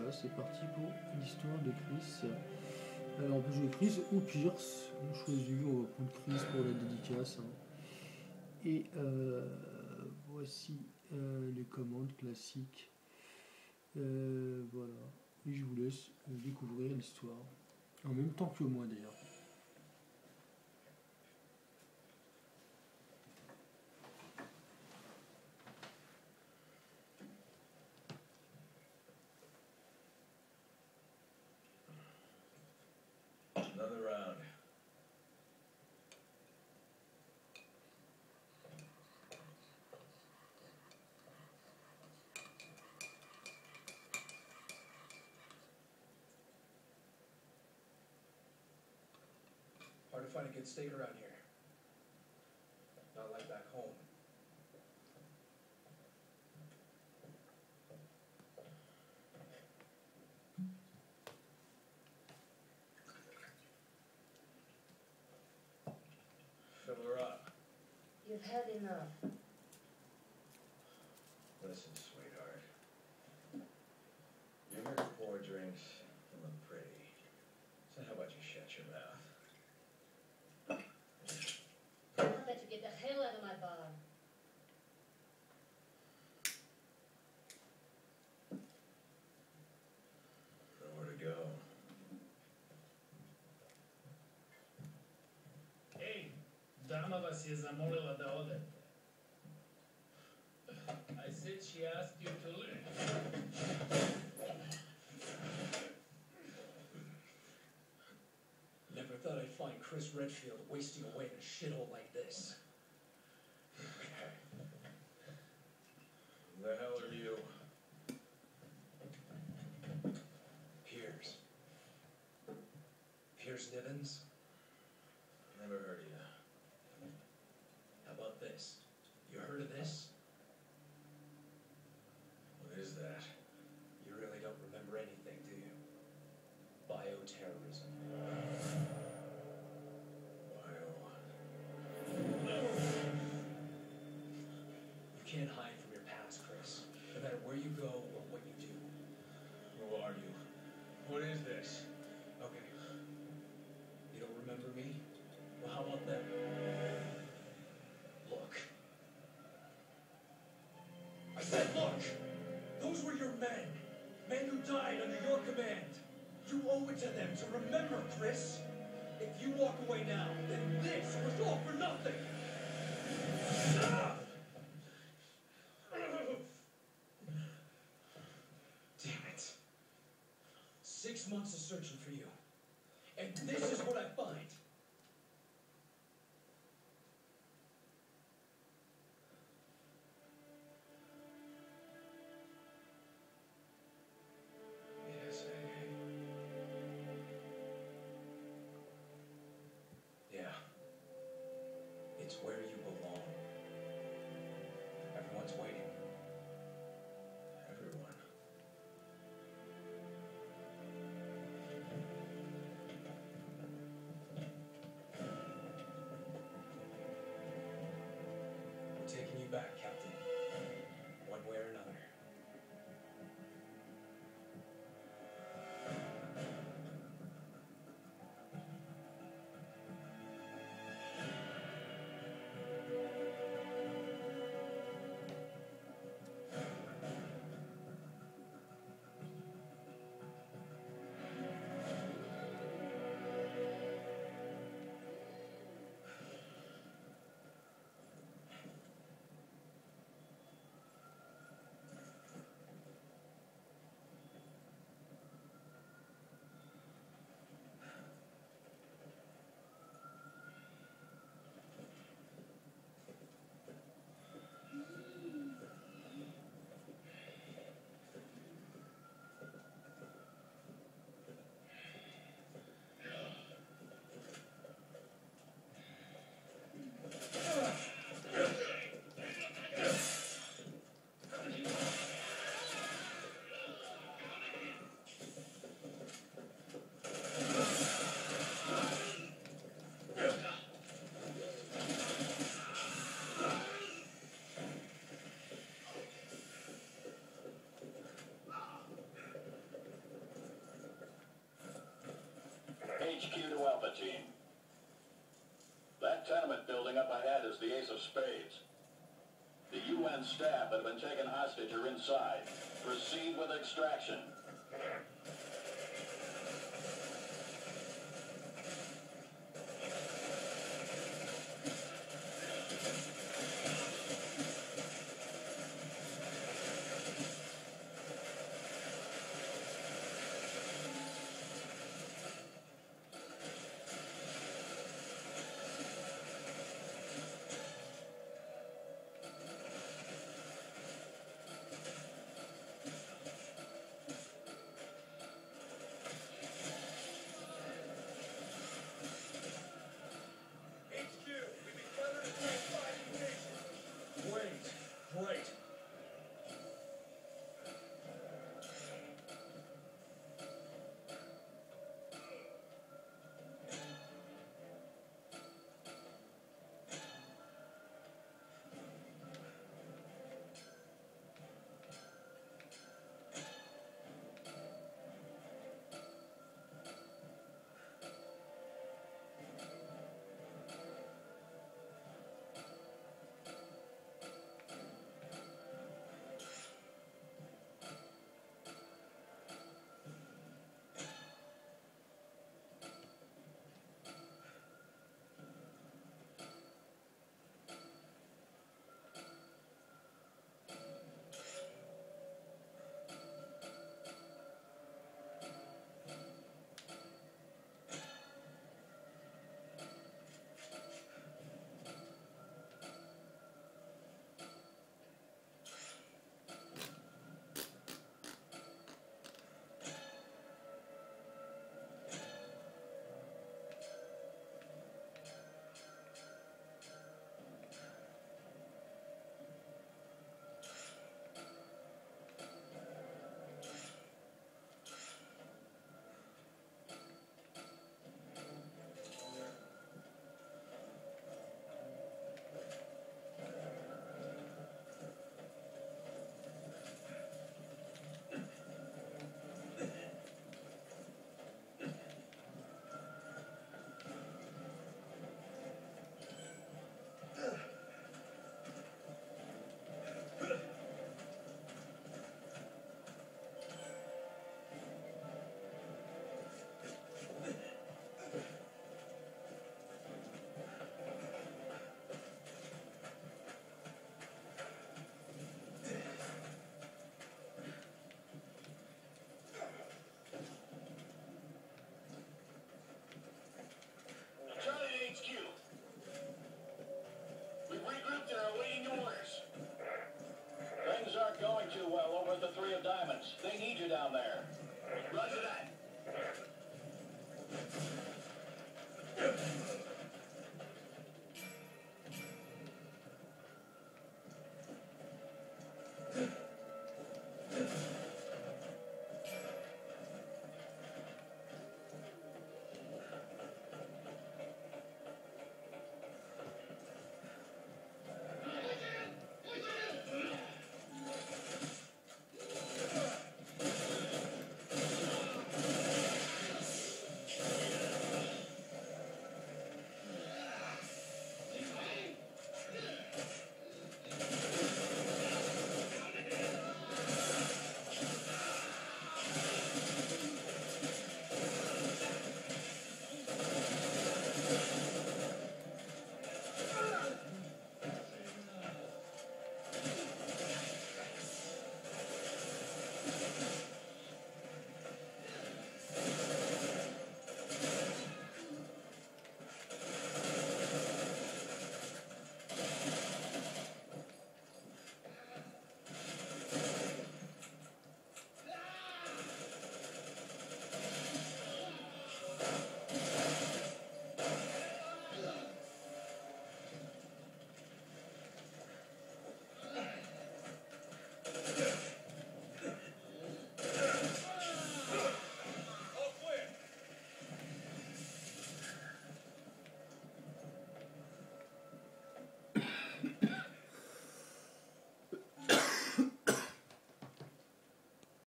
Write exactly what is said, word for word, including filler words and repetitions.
voilà, c'est parti pour l'histoire de Chris. Alors on peut jouer Chris ou Pierce, on choisit, on va prendre Chris pour la dédicace. Hein. Et euh, voici euh, les commandes classiques. Euh, voilà, et je vous laisse découvrir l'histoire, en même temps que moi d'ailleurs. Another round. Hard to find a good steak around here. Not like back home. Fill her up. You've had enough. Listen, sweetheart. You're here to pour drinks and look pretty. So how about you shut your mouth? How about you get the hell out of my bar? Nowhere to go. Ej, dama vas je zamolila da odete. I said she asked you to leave. Never thought I'd find Chris Redfield wasting away in a shithole like this. Who the hell are you? Piers. Piers Nivens? Never heard of you. How about this? You heard of this? What is that? You really don't remember anything, do you? Bioterrorism. Bio. You can't hide from your past, Chris. No matter where you go or what you do. Who are you? What is this? Okay. You don't remember me? Well, how about them? Look. I said look! Those were your men. Men who died under your command. You owe it to them to remember, Chris. If you walk away now, then this was all for nothing. Damn it. Six months of searching for you. And this is what I find. Yes, I... Yeah. It's where you belong. Everyone's waiting. Everyone. H Q to Alpha Team. That tenement building up ahead is the Ace of Spades. The U N staff that have been taken hostage are inside. Proceed with extraction.